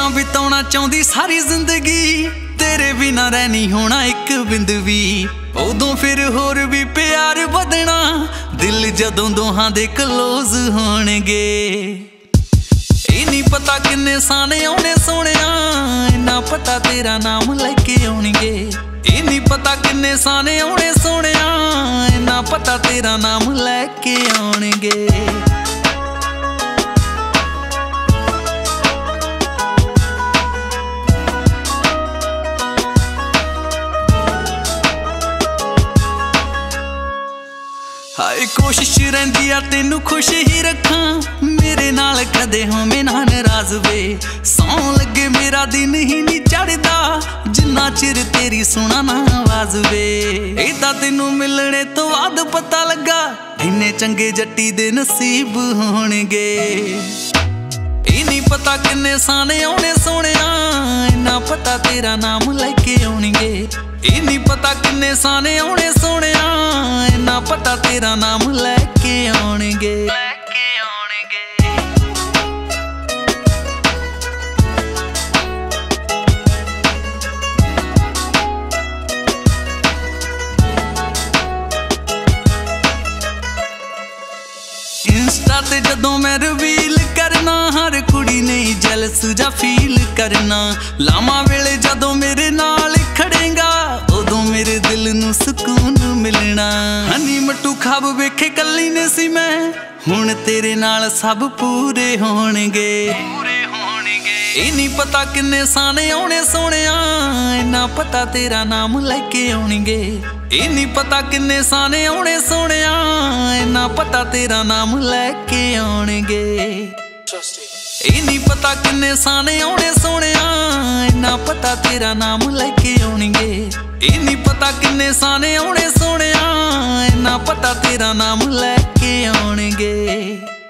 ना बिताना चाहती सारी जिंदगी, तेरे बिना रहनी होना एक बिंद भी। उदों फिर होर भी प्यार बदना, दिल जदों दोहां दे क्लोज होणगे। ਇਹ नहीं पता किन्ने साने आने सोनिया, इन्ना पता तेरा नाम लेके आउणगे। ਇਹ नहीं पता किन्ने साने आने सोनिया, इन्ना पता तेरा नाम लेके आउणगे। हाय कोशिश रहिंदी आ तेनू खुश ही रखा, मेरे नाल कदे होवे ना नाराज वे। सौ लगे मेरा दिन ही नहीं चढ़दा, जिन्ना चिर तेरी सुना ना आवाज वे। इदा तेनू मिलने तो बाद पता लगा, इन्ने चंगे जट्टी दे नसीब होणगे। ਇਹ नहीं पता किन्ने साने आने सोनिया, इन्ना पता तेरा नाम लेके आउणगे। ਇਹ नहीं पता किन्ने साने आने सोनिया, इन्ना पता तेरा नाम लेके आउणगे। इंस्टा ते जदों मैं रिवील करना, हर कुड़ी नहीं जलस जा फील करना। लामा वेले जदों मेरे नाल खड़ेगा, उदों मेरे दिल नू सुकून मिलना। हनी मटू खाब वेखे कल्ली ने सी मैं, हुण तेरे नाल सब पूरे होणगे। ਇਹ नहीं पता किन्ने साने आने सोनिया, इन्ना पता तेरा नाम लेके आउणगे। ਇਹ नहीं पता किन्ने साने आने सोनिया, इन्ना पता तेरा नाम लेके आउणगे। ਇਹ नहीं पता किन्ने साने आने सोनिया, इन्ना पता तेरा नाम लेके आउणगे। ਇਹ नहीं पता किन्ने साने आने सोनिया, इन्ना पता तेरा नाम लेके आउणगे।